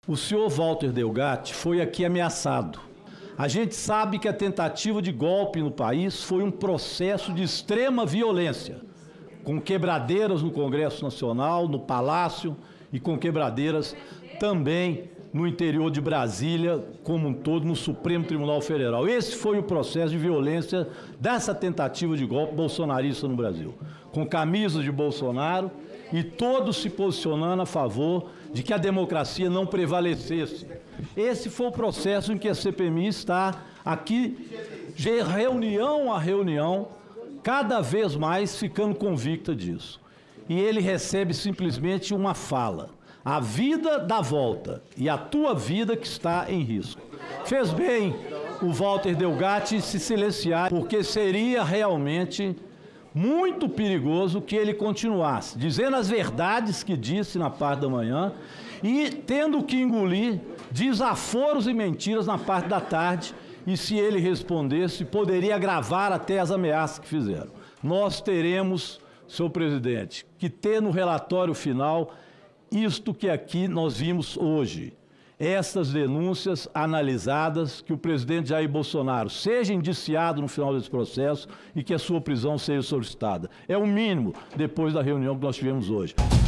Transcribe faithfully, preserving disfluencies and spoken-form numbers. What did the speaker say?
O senhor Walter Delgatti foi aqui ameaçado. A gente sabe que a tentativa de golpe no país foi um processo de extrema violência, com quebradeiras no Congresso Nacional, no Palácio e com quebradeiras também no interior de Brasília, como um todo, no Supremo Tribunal Federal. Esse foi o processo de violência dessa tentativa de golpe bolsonarista no Brasil, com camisas de Bolsonaro e todos se posicionando a favor de que a democracia não prevalecesse. Esse foi o processo em que a C P M I está aqui, de reunião a reunião, cada vez mais ficando convicta disso. E ele recebe simplesmente uma fala: a vida dá volta e a tua vida que está em risco. Fez bem o Walter Delgatti se silenciar, porque seria realmente muito perigoso que ele continuasse dizendo as verdades que disse na parte da manhã e tendo que engolir desaforos e mentiras na parte da tarde, e se ele respondesse, poderia agravar até as ameaças que fizeram. Nós teremos, senhor presidente, que ter no relatório final isto que aqui nós vimos hoje, estas denúncias analisadas, que o presidente Jair Bolsonaro seja indiciado no final desse processo e que a sua prisão seja solicitada. É o mínimo depois da reunião que nós tivemos hoje.